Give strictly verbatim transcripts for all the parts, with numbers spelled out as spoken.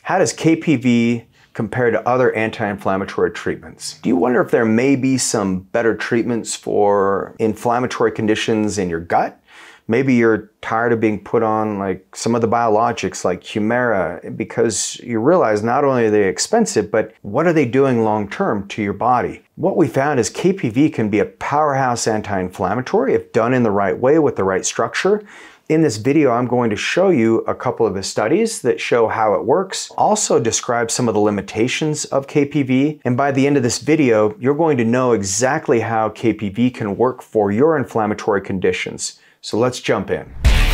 How does K P V compare to other anti-inflammatory treatments? Do you wonder if there may be some better treatments for inflammatory conditions in your gut? Maybe you're tired of being put on like some of the biologics like Humira because you realize not only are they expensive, but what are they doing long-term to your body? What we found is K P V can be a powerhouse anti-inflammatory if done in the right way with the right structure. In this video, I'm going to show you a couple of the studies that show how it works, also describe some of the limitations of K P V, and by the end of this video, you're going to know exactly how K P V can work for your inflammatory conditions. So let's jump in.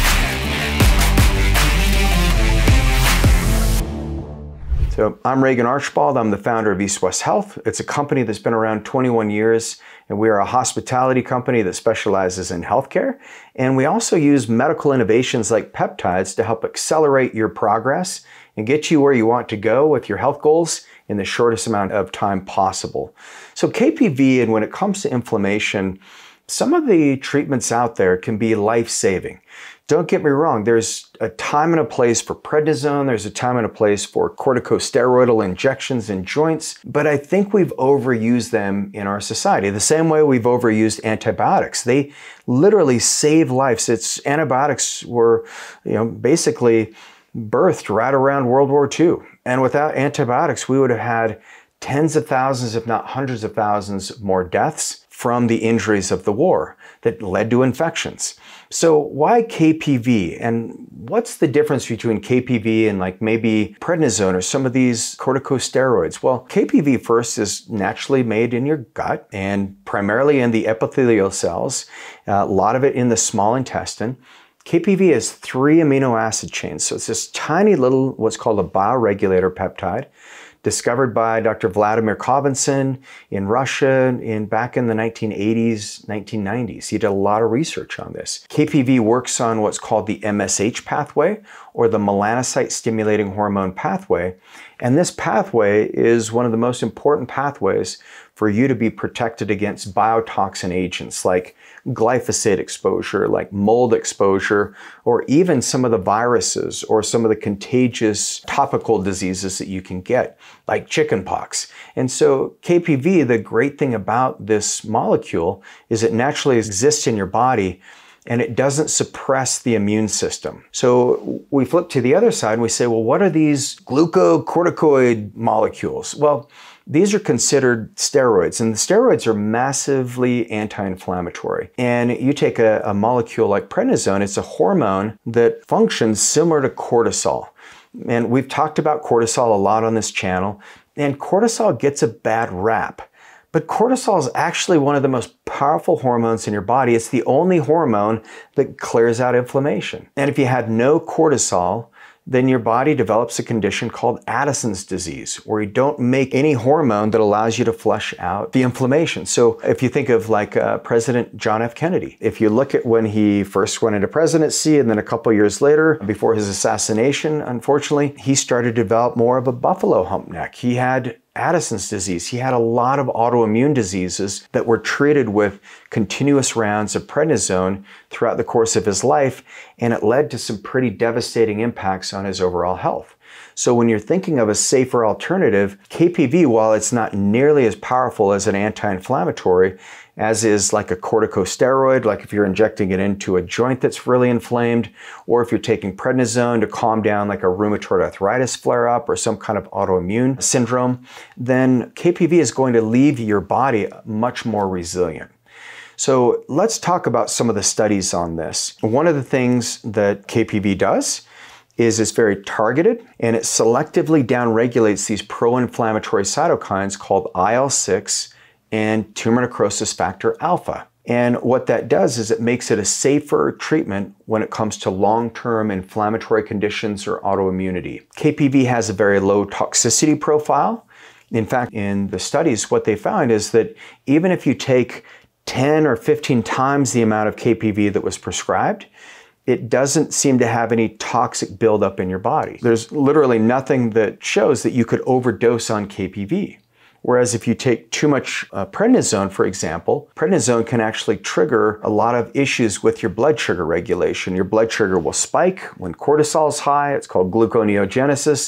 So I'm Regan Archibald. I'm the founder of East West Health. It's a company that's been around twenty-one years, and we are a hospitality company that specializes in healthcare. And we also use medical innovations like peptides to help accelerate your progress and get you where you want to go with your health goals in the shortest amount of time possible. So K P V, and when it comes to inflammation, some of the treatments out there can be life-saving. Don't get me wrong, there's a time and a place for prednisone, there's a time and a place for corticosteroidal injections in joints, but I think we've overused them in our society. The same way we've overused antibiotics. They literally save lives. It's antibiotics were, you know, basically birthed right around World War Two. And without antibiotics, we would have had tens of thousands, if not hundreds of thousands more deaths from the injuries of the war that led to infections. So why K P V? And what's the difference between K P V and like maybe prednisone or some of these corticosteroids? Well, K P V first is naturally made in your gut and primarily in the epithelial cells, a lot of it in the small intestine. K P V has three amino acid chains. So it's this tiny little, what's called a bioregulator peptide, discovered by Doctor Vladimir Kovinson in Russia in back in the nineteen eighties, nineteen nineties. He did a lot of research on this. K P V works on what's called the M S H pathway, or the melanocyte stimulating hormone pathway. And this pathway is one of the most important pathways for you to be protected against biotoxin agents like glyphosate exposure, like mold exposure, or even some of the viruses or some of the contagious topical diseases that you can get, like chickenpox. And so K P V, the great thing about this molecule is it naturally exists in your body and it doesn't suppress the immune system. So we flip to the other side and we say, well, what are these glucocorticoid molecules? Well, these are considered steroids, and the steroids are massively anti-inflammatory. And you take a, a molecule like prednisone, it's a hormone that functions similar to cortisol. And we've talked about cortisol a lot on this channel, and cortisol gets a bad rap. But cortisol is actually one of the most powerful hormones in your body. It's the only hormone that clears out inflammation. And if you had no cortisol, then your body develops a condition called Addison's disease, where you don't make any hormone that allows you to flush out the inflammation. So if you think of like uh, President John F. Kennedy, if you look at when he first went into presidency and then a couple years later, before his assassination, unfortunately, he started to develop more of a buffalo hump neck. He had Addison's disease. He had a lot of autoimmune diseases that were treated with continuous rounds of prednisone throughout the course of his life, and it led to some pretty devastating impacts on his overall health. So when you're thinking of a safer alternative, K P V, while it's not nearly as powerful as an anti-inflammatory, as is like a corticosteroid, like if you're injecting it into a joint that's really inflamed, or if you're taking prednisone to calm down like a rheumatoid arthritis flare-up or some kind of autoimmune syndrome, then K P V is going to leave your body much more resilient. So let's talk about some of the studies on this. One of the things that K P V does is it's very targeted, and it selectively downregulates these pro-inflammatory cytokines called I L six and tumor necrosis factor alpha. And what that does is it makes it a safer treatment when it comes to long-term inflammatory conditions or autoimmunity. K P V has a very low toxicity profile. In fact, in the studies, what they found is that even if you take ten or fifteen times the amount of K P V that was prescribed, it doesn't seem to have any toxic buildup in your body. There's literally nothing that shows that you could overdose on K P V. Whereas if you take too much uh, prednisone, for example, prednisone can actually trigger a lot of issues with your blood sugar regulation. Your blood sugar will spike when cortisol is high. It's called gluconeogenesis.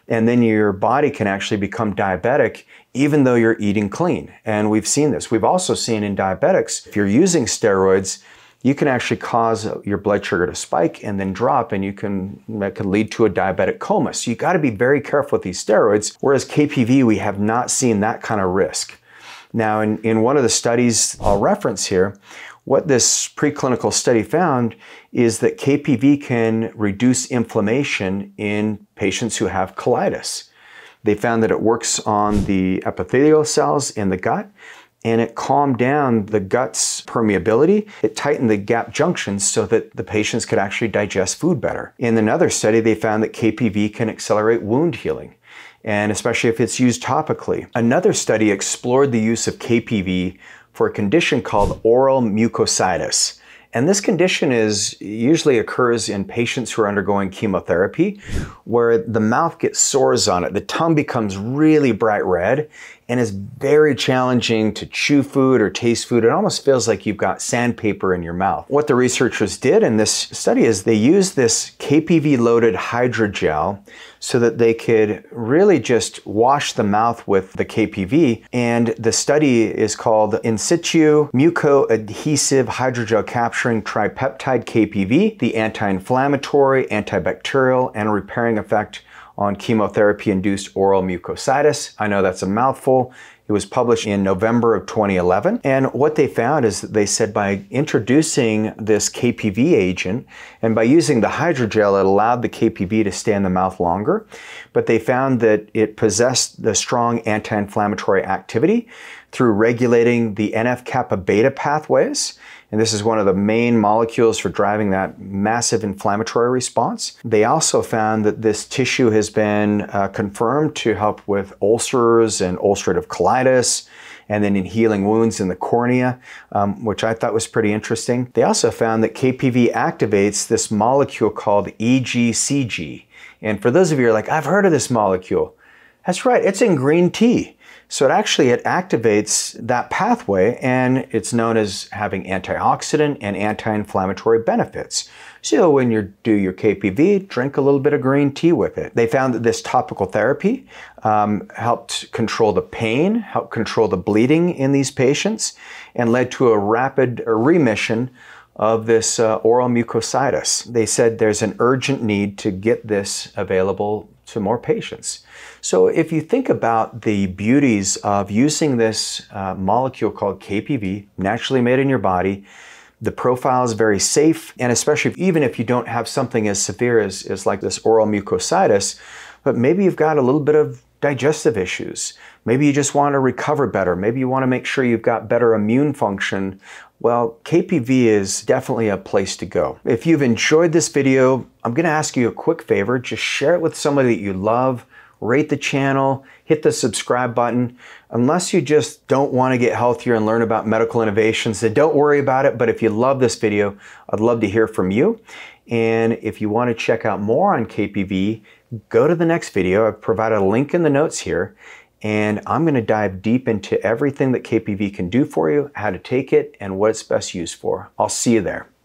and then your body can actually become diabetic even though you're eating clean. And we've seen this. We've also seen in diabetics, if you're using steroids, you can actually cause your blood sugar to spike and then drop, and you can, that can lead to a diabetic coma. So you got to be very careful with these steroids, whereas K P V, we have not seen that kind of risk. Now, in, in one of the studies I'll reference here, what this preclinical study found is that K P V can reduce inflammation in patients who have colitis. They found that it works on the epithelial cells in the gut, and it calmed down the gut's permeability. It tightened the gap junctions so that the patients could actually digest food better. In another study, they found that K P V can accelerate wound healing, and especially if it's used topically. Another study explored the use of K P V for a condition called oral mucositis. And this condition is usually occurs in patients who are undergoing chemotherapy, where the mouth gets sores on it. The tongue becomes really bright red and is very challenging to chew food or taste food. It almost feels like you've got sandpaper in your mouth. What the researchers did in this study is they used this K P V-loaded hydrogel so that they could really just wash the mouth with the K P V. And the study is called In Situ Mucoadhesive Hydrogel Capturing Tripeptide K P V, the anti-inflammatory, antibacterial, and repairing effect on chemotherapy-induced oral mucositis. I know that's a mouthful. It was published in November of twenty eleven. And what they found is that they said by introducing this K P V agent and by using the hydrogel, it allowed the K P V to stay in the mouth longer. But they found that it possessed the strong anti-inflammatory activity through regulating the N F kappa beta pathways. And this is one of the main molecules for driving that massive inflammatory response. They also found that this tissue has been uh, confirmed to help with ulcers and ulcerative colitis, and then in healing wounds in the cornea, um, which I thought was pretty interesting. They also found that K P V activates this molecule called E G C G. And for those of you who are like, I've heard of this molecule. That's right, it's in green tea. So it actually, it activates that pathway, and it's known as having antioxidant and anti-inflammatory benefits. So when you do your K P V, drink a little bit of green tea with it. They found that this topical therapy um, helped control the pain, helped control the bleeding in these patients, and led to a rapid remission of this uh, oral mucositis. They said there's an urgent need to get this available to more patients. So if you think about the beauties of using this uh, molecule called K P V, naturally made in your body, the profile is very safe, and especially even if you don't have something as severe as, as like this oral mucositis, but maybe you've got a little bit of digestive issues. Maybe you just want to recover better. Maybe you want to make sure you've got better immune function. Well, K P V is definitely a place to go. If you've enjoyed this video, I'm going to ask you a quick favor. Just share it with somebody that you love. Rate the channel, hit the subscribe button. Unless you just don't want to get healthier and learn about medical innovations, then don't worry about it. But if you love this video, I'd love to hear from you. And if you want to check out more on K P V, go to the next video. I've provided a link in the notes here. And I'm going to dive deep into everything that K P V can do for you, how to take it, and what it's best used for. I'll see you there.